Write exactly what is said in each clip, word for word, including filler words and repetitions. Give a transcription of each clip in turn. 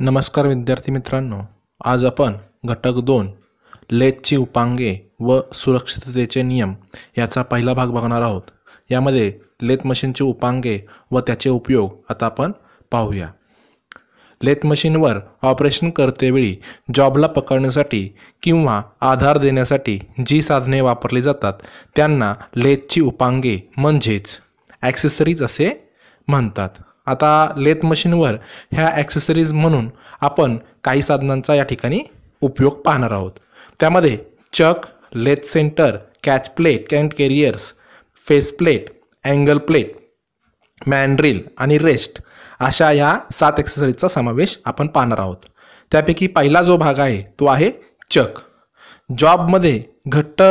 नमस्कार विद्यार्थी मित्रांनो, आज आपण घटक दोन लेथची उपांगे व सुरक्षिततेचे नियम याचा पहिला भाग बघणार आहोत। यामध्ये लेथ मशीनची उपांगे व त्याचे उपयोग आता आपण पाहूया। लेथ मशीनवर ऑपरेशन करतेवेळी जॉबला पकडण्यासाठी किंवा आधार देण्यासाठी जी साधने वापरली जातात त्यांना लेथची उपांगे म्हणजेच ॲक्सेसरीज असे म्हणतात। आता लेथ मशीनवर ह्या ॲक्सेसरीज म्हणून आपण काही साधनांचा या ठिकाणी उपयोग पाहणार आहोत। त्यामध्ये chuck, lathe center, catch plate and carriers, face plate, angle plate, mandrel आणि रेस्ट अशा या सात ॲक्सेसरीजचा समावेश आपण पाहणार आहोत। त्यापैकी पहिला जो भाग आहे तो आहे चक। जॉबमध्ये घट्ट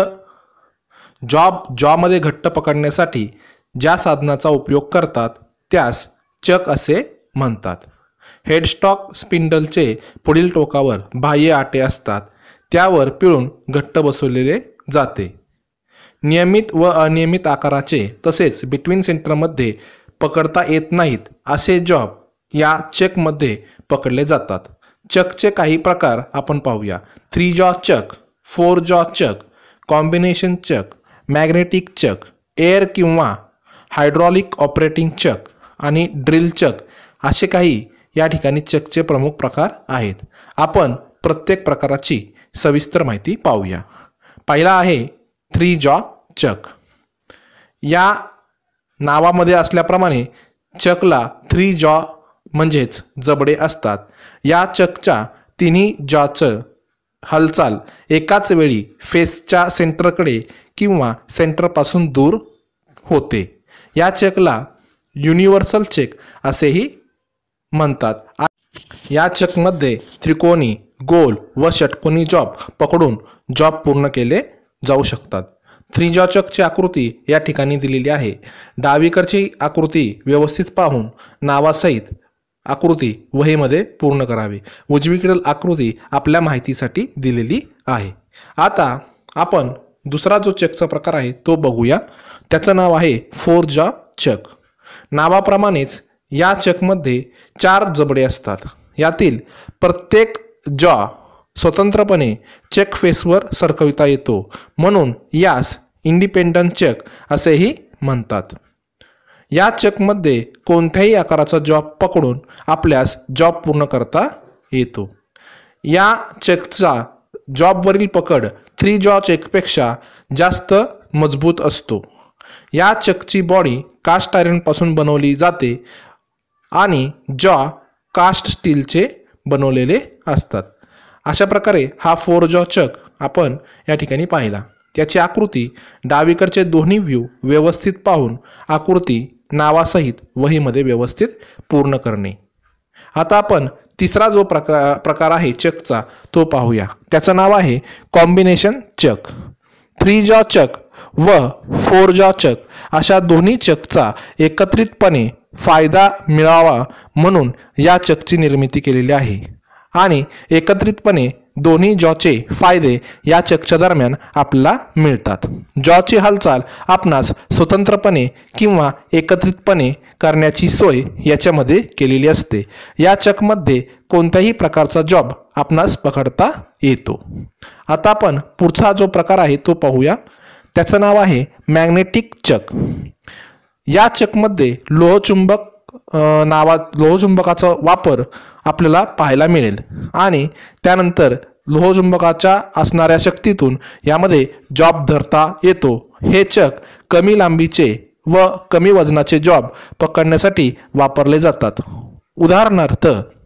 जॉब जॉमध्ये घट्ट पकडण्यासाठी ज्या साधनाचा उपयोग करतात त्यास चक असे म्हणतात। हेडस्टॉक स्पिंडलचे पुढील टोकावर बाह्य आटे असतात, त्यावर पिळून घट्ट बसवलेले जाते। नियमित व अनियमित आकाराचे तसेच बिटवीन सेंटरमध्ये पकडता येत नाहीत असे जॉब या चकमध्ये पकडले जातात। चकचे काही प्रकार आपण पाहूया। थ्री जॉ chuck, four jaw chuck, combination chuck, magnetic chuck, air किंवा हायड्रॉलिक ऑपरेटिंग चक आणि ड्रिल चक असे काही या ठिकाणी चकचे प्रमुख प्रकार आहेत। आपण प्रत्येक प्रकाराची सविस्तर माहिती पाहूया। पहिला आहे थ्री जॉ चक। या नावामध्ये असल्याप्रमाणे चकला थ्री जॉ म्हणजेच जबडे असतात। या चकच्या तिन्ही जॉचं हालचाल एकाच वेळी फेसच्या सेंटरकडे किंवा सेंटरपासून दूर होते। या चकला युनिव्हर्सल चक असेही म्हणतात। या चकमध्ये त्रिकोणी, गोल व षटकोनी जॉब पकडून जॉब पूर्ण केले जाऊ शकतात। थ्री जॉ चकची आकृती या ठिकाणी दिलेली आहे। डावीकडची आकृती व्यवस्थित पाहून नावासहित आकृती वहीमध्ये पूर्ण करावी। उजवीकडील आकृती आपल्या माहितीसाठी दिलेली आहे। आता आपण दुसरा जो चकचा प्रकार आहे तो बघूया। त्याचं नाव आहे फोर जॉ चक। नावाप्रमाणेच या चकमध्ये चार जबडे असतात। यातील प्रत्येक जॉ स्वतंत्रपणे चक फेसवर सरकविता येतो, म्हणून यास इंडिपेंडंट चक असेही म्हणतात। या चकमध्ये कोणत्याही आकाराचा जॉब पकडून आपल्यास जॉब पूर्ण करता येतो। या चकचा जॉबवरील पकड थ्री जॉ चकपेक्षा जास्त मजबूत असतो। या चकची बॉडी कास्ट आयर्नपासून बनवली जाते आणि जॉ कास्ट स्टीलचे बनवलेले असतात। अशा प्रकारे हा फोर जॉ चक आपण या ठिकाणी पाहिला। त्याची आकृती डावीकडचे दोन्ही व्ह्यू व्यवस्थित पाहून आकृती नावासहित वहीमध्ये व्यवस्थित पूर्ण करणे। आता आपण तिसरा जो प्रकार प्रकार आहे चकचा तो पाहूया। त्याचं नाव आहे कॉम्बिनेशन चक। थ्री जॉ चक व फोर जॉ चक अशा दोन्ही चकचा एकत्रितपणे फायदा मिळावा म्हणून या चकची निर्मिती केलेली आहे आणि एकत्रितपणे दोन्ही जॉचे फायदे या चकच्या दरम्यान आपल्याला मिळतात। जॉची हालचाल आपणास स्वतंत्रपणे किंवा एकत्रितपणे करण्याची सोय याच्यामध्ये केलेली असते। या चकमध्ये कोणत्याही प्रकारचा जॉब आपणास पकडता येतो। आता आपण पुढचा जो प्रकार आहे तो पाहूया। त्याचं नाव आहे मॅग्नेटिक चक। या चकमध्ये लोहचुंबक नावा लोहचुंबकाचा वापर आपल्याला पाहायला मिळेल आणि त्यानंतर लोहचुंबकाच्या असणाऱ्या शक्तीतून यामध्ये जॉब धरता येतो। हे चक कमी लांबीचे व कमी वजनाचे जॉब पकडण्यासाठी वापरले जातात। उदाहरणार्थ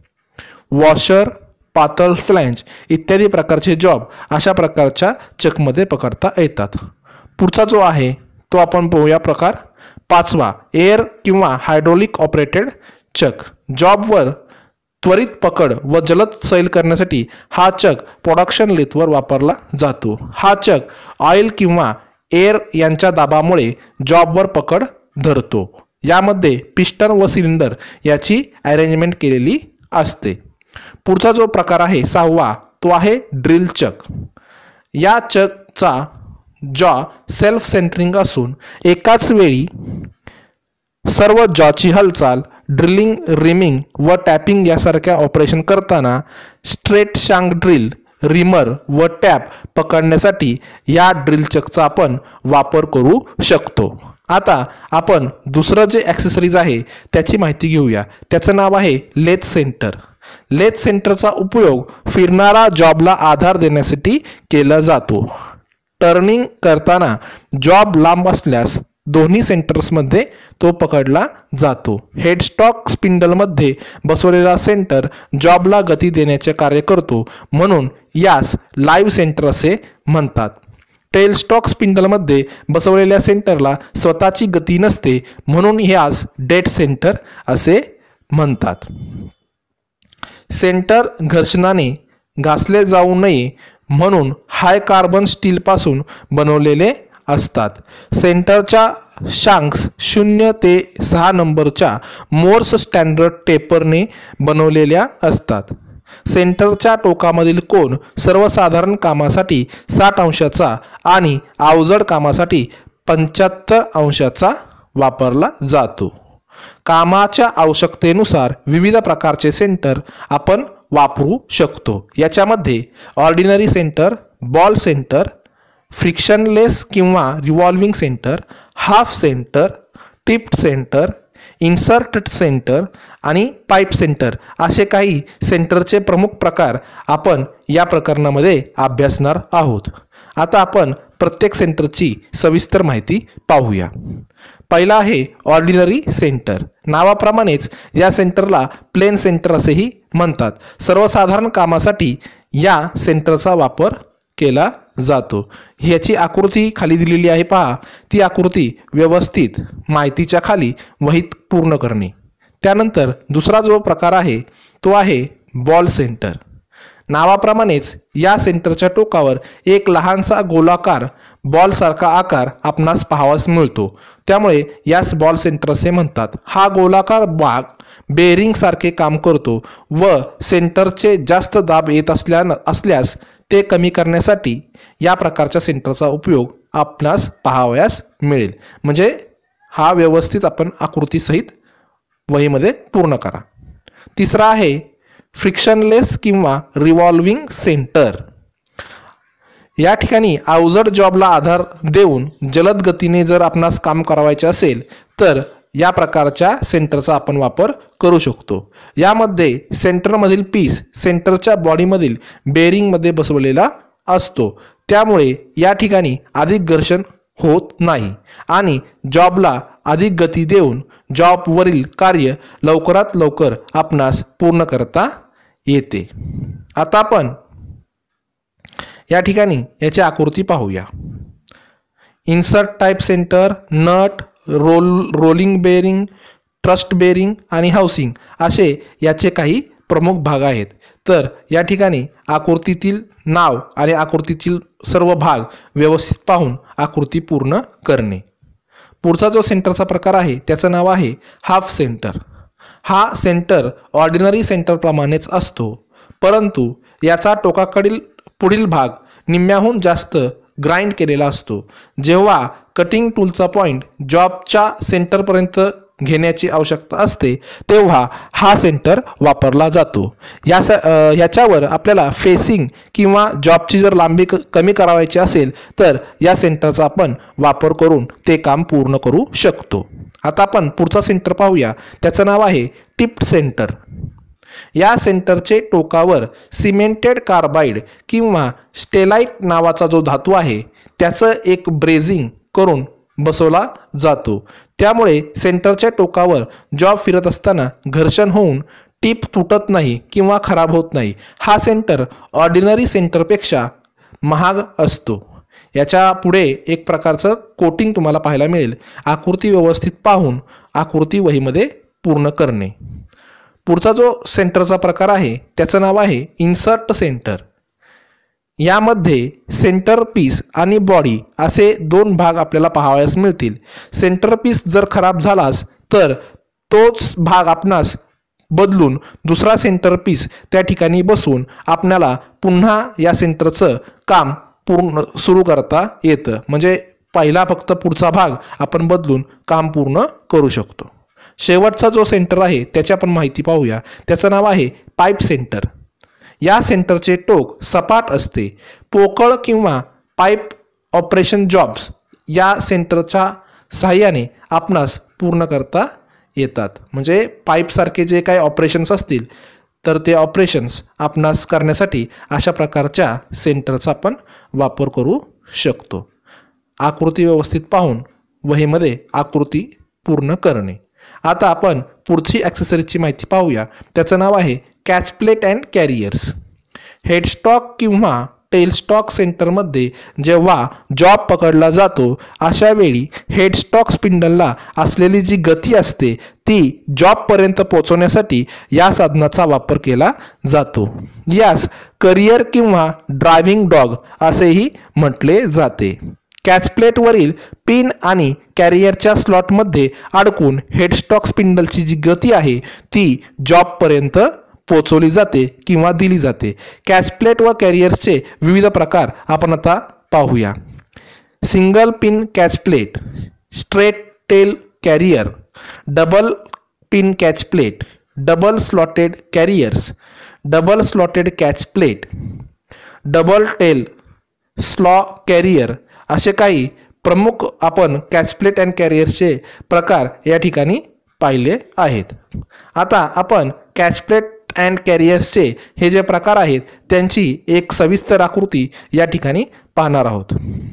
वॉशर, पातळ फ्लॅंज इत्यादी प्रकारचे जॉब अशा प्रकारच्या चकमध्ये पकडता येतात। पुढचा जो आहे तो आपण पाहूया प्रकार पाचवा एअर किंवा हायड्रॉलिक ऑपरेटेड चक। जॉबवर त्वरित पकड व जलद सैल करण्यासाठी हा चक प्रोडक्शन लेथवर वापरला जातो। हा चक ऑइल किंवा एअर यांच्या दाबामुळे जॉबवर पकड धरतो। यामध्ये पिस्टन व सिलेंडर याची अरेंजमेंट केलेली असते। पुढचा जो प्रकार आहे सहावा तो आहे ड्रिल चक। या चकचा जॉ सेल्फ सेंटरिंग असून एकाच वेळी सर्व जॉची हालचाल ड्रिलिंग, रिमिंग व टॅपिंग यासारख्या ऑपरेशन करताना स्ट्रेट शांक ड्रिल, रिमर व टॅप पकडण्यासाठी या ड्रिल चकचा आपण वापर करू शकतो. आता आपण दुसरं जे ॲक्सेसरीज आहे त्याची माहिती घेऊया. त्याचं नाव आहे लेथ सेंटर. लेथ सेंटरचा उपयोग फिरणारा जॉबला आधार देण्यासाठी केला जातो. टर्निंग करताना जॉब लांब असल्यास दोन्ही सेंटर्समध्ये तो पकडला जातो. हेडस्टॉक स्पिंडलमध्ये बसवलेला सेंटर जॉबला गती देण्याचे कार्य करतो, म्हणून यास लाईव्ह सेंटर असे म्हणतात. टेलस्टॉक स्पिंडलमध्ये बसवलेल्या सेंटरला स्वतःची गती नसते, म्हणून यास डेड सेंटर असे म्हणतात. सेंटर घर्षणाने घासले जाऊ नये म्हणून हाय कार्बन स्टीलपासून बनवलेले असतात. सेंटरच्या शांक्स शून्य ते सहा नंबरच्या मोर्स स्टँडर्ड टेपरने बनवलेल्या असतात. सेंटरच्या टोकामधील कोन सर्वसाधारण कामासाठी साठ अंशाचा आणि अवजड कामासाठी पंच्याहत्तर अंशाचा वापरला जातो. कामाच्या आवश्यकतेनुसार विविध प्रकारचे सेंटर आपण वापरू शकतो. याच्यामध्ये ordinary center, ball center, frictionless किंवा revolving center, half center, tipped center, insert center आणि पाईप सेंटर असे काही सेंटरचे प्रमुख प्रकार आपण या प्रकरणामध्ये अभ्यासणार आहोत. आता आपण प्रत्येक सेंटरची सविस्तर माहिती पाहूया. पहिला आहे ऑर्डिनरी सेंटर. नावाप्रमाणेच या सेंटरला प्लेन सेंटर असेही म्हणतात. सर्वसाधारण कामासाठी या सेंटरचा वापर केला जातो. ह्याची आकृती खाली दिलेली आहे पहा. ती आकृती व्यवस्थित माहितीच्या खाली वहीत पूर्ण करणे. त्यानंतर दुसरा जो प्रकार आहे तो आहे बॉल सेंटर. नावाप्रमाणेच या सेंटरच्या टोकावर एक लहानसा गोलाकार बॉलसारखा आकार आपणास पाहावास मिळतो, त्यामुळे यास बॉल सेंटर असे म्हणतात. हा गोलाकार भाग बेरिंगसारखे काम करतो व सेंटरचे जास्त दाब येत असल्या असल्यास ते कमी करण्यासाठी या प्रकारच्या सेंटरचा उपयोग आपणास पाहावयास मिळेल. म्हणजे हा व्यवस्थित आपण आकृतीसहित वहीमध्ये पूर्ण करा. तिसरा आहे फ्रिक्शनलेस किंवा रिव्हॉल्विंग सेंटर. या ठिकाणी अवजड जॉबला आधार देऊन जलद गतीने जर आपणास काम करावायचे असेल तर या प्रकारच्या सेंटरचा आपण वापर करू शकतो. यामध्ये सेंटरमधील पीस सेंटरच्या बॉडीमधील बेरिंगमध्ये बसवलेला असतो, त्यामुळे या ठिकाणी अधिक घर्षण होत नाही आणि जॉबला अधिक गती देऊन जॉबवरील कार्य लवकरात लवकर आपणास पूर्ण करता येते. आता आपण या ठिकाणी याची आकृती पाहूया. Insert type center, nut, roll rolling bearing, thrust bearing आणि हाऊसिंग असे याचे काही प्रमुख भाग आहेत. तर या ठिकाणी आकृतीतील नाव आणि आकृतीतील सर्व भाग व्यवस्थित पाहून आकृती पूर्ण करणे. पुढचा जो सेंटरचा प्रकार आहे त्याचं नाव आहे हाफ सेंटर. हा सेंटर ऑर्डिनरी सेंटरप्रमाणेच असतो, परंतु याचा टोकाकडील पुढील भाग निम्म्याहून जास्त ग्राइंड केलेला असतो. जेव्हा कटिंग टूलचा पॉईंट जॉबच्या सेंटरपर्यंत घेण्याची आवश्यकता असते तेव्हा हा सेंटर वापरला जातो. या याच्यावर आपल्याला फेसिंग किंवा जॉबची जर लांबी कमी करावायची असेल तर या सेंटरचा आपण वापर करून ते काम पूर्ण करू शकतो. आता आपण पुढचा सेंटर पाहूया. त्याचं नाव आहे टिप्ड सेंटर. या सेंटरचे टोकावर सिमेंटेड कार्बाइड किंवा स्टेलाइट नावाचा जो धातू आहे त्याचं एक ब्रेझिंग करून बसवला जातो. त्यामुळे सेंटरच्या टोकावर जॉब फिरत असताना घर्षण होऊन टीप तुटत नाही किंवा खराब होत नाही. हा सेंटर ऑर्डिनरी सेंटरपेक्षा महाग असतो. याच्या पुढे एक प्रकारचं कोटिंग तुम्हाला पाहायला मिळेल. आकृती व्यवस्थित पाहून आकृती वहीमध्ये पूर्ण करणे. पुढचा जो सेंटरचा प्रकार आहे त्याचं नाव आहे इन्सर्ट सेंटर. यामध्ये सेंटर पीस आणि बॉडी असे दोन भाग आपल्याला पाहावयास मिळतील. सेंटर पीस जर खराब झालास तर तोच भाग आपणास बदलून दुसरा सेंटर पीस त्या ठिकाणी बसवून आपल्याला पुन्हा या सेंटरचं काम पूर्ण सुरू करता येतं. म्हणजे पहिला फक्त पुढचा भाग आपण बदलून काम पूर्ण करू शकतो. शेवटचा जो सेंटर आहे त्याची आपण माहिती पाहूया. त्याचं नाव आहे पाईप सेंटर. या सेंटरचे टोक सपाट असते. पोकळ किंवा पाईप ऑपरेशन जॉब्स या सेंटरच्या सहाय्याने आपणास पूर्ण करता येतात. म्हणजे पाईपसारखे जे काही ऑपरेशन्स असतील तर ते ऑपरेशन्स आपणास करण्यासाठी अशा प्रकारच्या सेंटरचा आपण वापर करू शकतो. आकृती व्यवस्थित पाहून वहीमध्ये आकृती पूर्ण करणे. आता आपण पुढची ॲक्सेसरीजची माहिती पाहूया. त्याचं नाव आहे catch plate and carriers. Headstock किंवा टेलस्टॉक सेंटरमध्ये जेव्हा जॉब पकडला जातो अशा वेळी हेडस्टॉक स्पिंडलला असलेली जी गती असते ती जॉबपर्यंत पोहोचवण्यासाठी या साधनाचा वापर केला जातो. यास करियर किंवा ड्रायव्हिंग डॉग असेही म्हटले जाते. कॅच प्लेटवरील पिन आणि कॅरियरच्या स्लॉटमध्ये अडकून हेडस्टॉक स्पिंडलची जी गती आहे ती जॉबपर्यंत पोचवली जाते किंवा दिली जाते. कॅच प्लेट व कॅरियरचे विविध प्रकार आपण आता पाहूया. Single pin catch plate, straight tail carrier, double pin catch plate, double slotted carriers, double slotted catch plate, double tail slot carrier असे काही प्रमुख आपण कॅच प्लेट अँड कॅरियरचे प्रकार या ठिकाणी पाहिले आहेत. आता आपण कॅच प्लेट अँड कॅरियर्सचे हे जे प्रकार आहेत त्यांची एक सविस्तर आकृती या ठिकाणी पाहणार आहोत.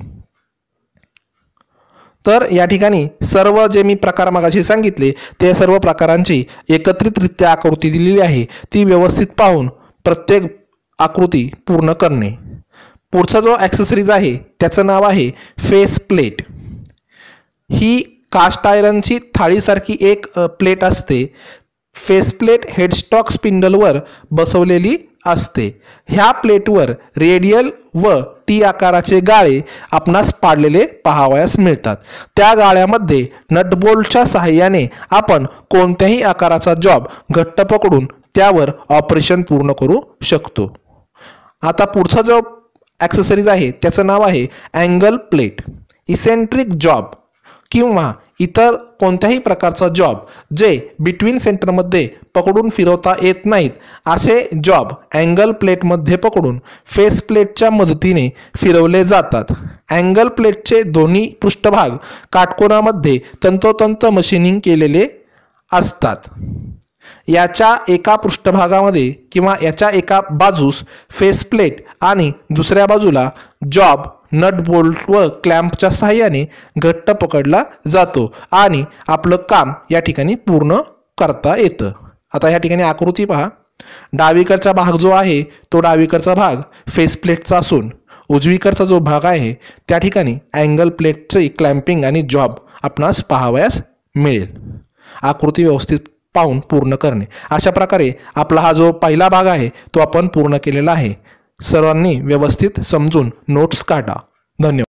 तर या ठिकाणी सर्व जे मी प्रकार मगाशी सांगितले ते सर्व प्रकारांची एकत्रितरित्या आकृती दिलेली आहे. ती व्यवस्थित पाहून प्रत्येक आकृती पूर्ण करणे. पुढचा जो ॲक्सेसरीज आहे त्याचं नाव आहे फेस प्लेट. ही कास्ट आयरनची थाळीसारखी एक प्लेट असते. फेस प्लेट हेडस्टॉक स्पिंडलवर बसवलेली असते. ह्या प्लेटवर रेडियल व टी आकाराचे गाळे आपणास पाडलेले पाहावयास मिळतात. त्या गाळ्यामध्ये नटबोल्टच्या सहाय्याने आपण कोणत्याही आकाराचा जॉब घट्ट पकडून त्यावर ऑपरेशन पूर्ण करू शकतो. आता पुढचा जो ॲक्सेसरीज आहे त्याचं नाव आहे अँगल प्लेट. इसेंट्रिक जॉब किंवा इतर कोणत्याही प्रकारचा जॉब जे बिटवीन सेंटरमध्ये पकडून फिरवता येत नाहीत असे जॉब अँगल प्लेटमध्ये पकडून फेस प्लेटच्या मदतीने फिरवले जातात. अँगल प्लेटचे दोन्ही पृष्ठभाग काटकोनामध्ये तंतोतंत मशीनिंग केलेले असतात. याच्या एका पृष्ठभागामध्ये किंवा याच्या एका बाजूस फेस प्लेट आणि दुसऱ्या बाजूला जॉब नट बोल्ट व क्लॅम्पच्या सहाय्याने घट्ट पकडला जातो आणि आपलं काम या ठिकाणी पूर्ण करता येतं. आता या ठिकाणी आकृती पहा. डावीकडचा भाग जो आहे तो डावीकडचा भाग फेस प्लेटचा असून उजवीकडचा जो भाग आहे त्या ठिकाणी अँगल प्लेटचे क्लॅम्पिंग आणि जॉब आपणास पाहावयास मिळेल. आकृती व्यवस्थित पाहून पूर्ण करणे. अशा प्रकारे आपला हा जो पहिला भाग आहे तो आपण पूर्ण केलेला आहे. सर्वांनी व्यवस्थित समजून नोट्स काढा. धन्यवाद.